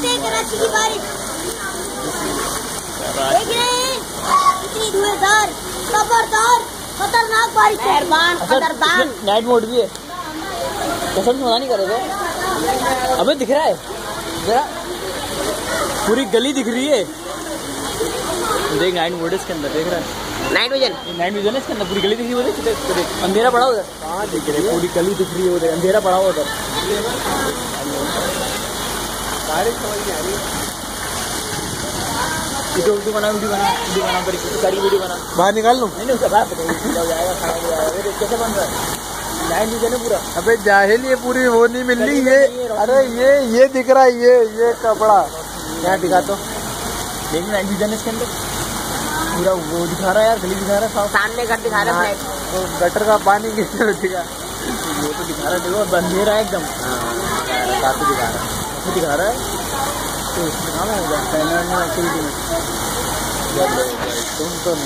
हैं कराची की बारिश, देख रहे हैं कितनी धुएंधार खबरदार खतरनाक बारिश। खतरनाक नाइट मोड भी है, कसम से मना नहीं करोगे। अबे दिख रहा है जरा, पूरी गली दिख रही है। देख नाइट मोड इसके अंदर, देख रहा है नाइट विजन है इसके अंदर, पूरी गली दिख रही है। अंधेरा पड़ा उधर, कहाँ दिख रही है? पूरी गली दिख रही है उधर, अंधेरा पड़ा हुआ उधर। बारिश समझ नहीं आ रही है। वीडियो बना सारी वीडियो बना, बाहर निकाल लूँ? नहीं उसका बाहर जाएगा, कैसे बन रहा है? नाइट विजन है पूरा। अबे जाहिल, ये पूरी वो नहीं मिल रही ये। अरे ये दिख रहा है, ये कपड़ा यहाँ दिखा तो देख, नाइट विजन इसके अंदर पूरा वो दिखा रहा है यार, गली दिखा रहा है, सामने घर दिखा रहा है, तो गटर का पानी किसने दिखा, वो तो दिखा रहा है। देखो बंधेरा है एकदम, काफी दिखा रहा है। तो इसमें काम है एक्टिविटी में तुम तो